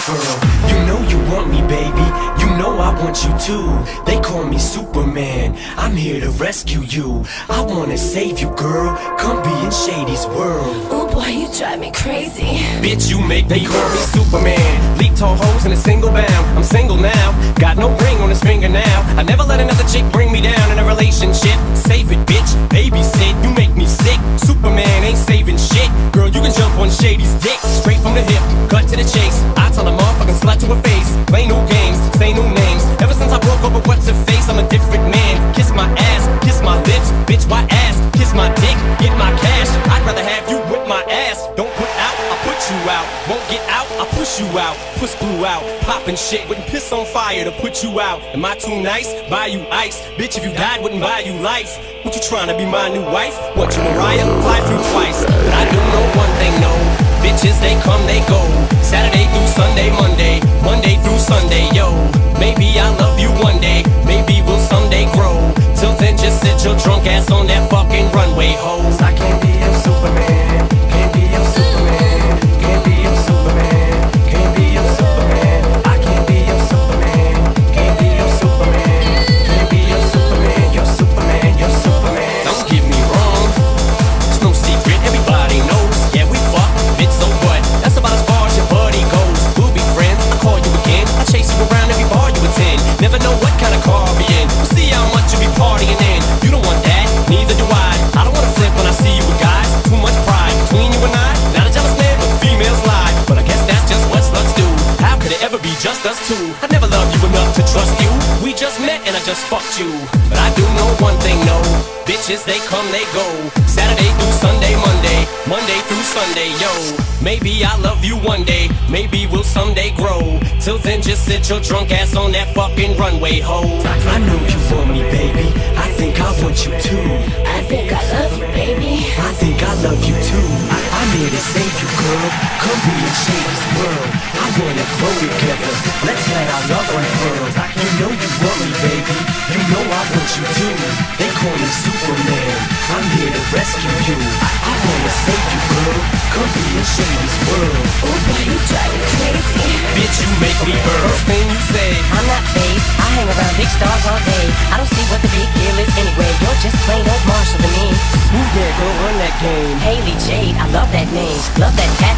girl. You know you want me, baby. You know I want you too. They call me Superman. I'm here to rescue you. I wanna save you, girl. Come be in Shady's world. Oh boy, you drive me crazy. Bitch, you make me call me Superman. Leap tall hoes in a single bound. I'm single now. Got no ring on his finger now. I never let another chick bring me down in a relationship. Save it, bitch. Babysit. You make me sick. Superman ain't saving shit. Girl, you can jump on Shady's dick. Straight from the hip, cut to the chase. I tell a motherfucking slut to her face. Play new games, say new names. Ever since I broke up with what's her face, I'm a different man. Kiss my ass, kiss my lips. Bitch, why ass? Kiss my dick, get my cash. I'd rather have you whip my ass. Don't put out, I'll put you out. Won't get out, I'll push you out. Puss blew out, poppin' shit. Wouldn't piss on fire to put you out. Am I too nice? Buy you ice. Bitch, if you died, wouldn't buy you life. What you trying to be my new wife? What you Mariah? Fly through twice. But I do know one thing, no. Bitches, they come, they go. Saturday through Sunday, Monday through Sunday, yo. Maybe I'll love you one day, maybe we'll someday grow. Till then, just sit your drunk ass on that fucking runway, hoes. I can't be your Superman, can't be your Superman, can't be your Superman, can't be your Superman. I can't be your Superman, can't be your Superman, can't be your Superman, your Superman, your Superman. Don't get me wrong, it's no secret, everybody knows. Yeah, we fuck, bitch, so what? That's about as far as your buddy goes. We'll be friends, I call you again, I chase you around every bar you attend. Never know what kind of car I'll be in. We'll see how much you be partying in. You don't want that, neither do I. I don't wanna flip when I see you with guys. Too much pride between you and I. Not a jealous man, but females lie. But I guess that's just what sluts do. How could it ever be just us two? I never loved you enough to trust you. We just met and I just fucked you. But I do know one thing, no. Bitches, they come, they go. Saturday through Sunday, Monday through Sunday, yo. Maybe I'll love you one day, maybe we'll someday grow. Till then, just sit your drunk ass on that fucking runway, ho. I know you want me, baby. I think I want you too. I think I love you, baby. I think I love you too. I'm here to save you, girl. Come be in Shady's world. I wanna grow together. Let's let our love unfurl. You know you want me, baby. You know I want you too. They call me Superman. I'm here to rescue you. I wanna save you, girl. Come be in Shady's world. Oh boy, you drive me crazy. Bitch, you make me burn. First thing you say, I'm not phased, I hang around big stars all day. I don't see what the big deal is anyway. You're just plain old Marshall to me. who there, girl, run that game? Haley Jade, I love that name. Love that tattoo.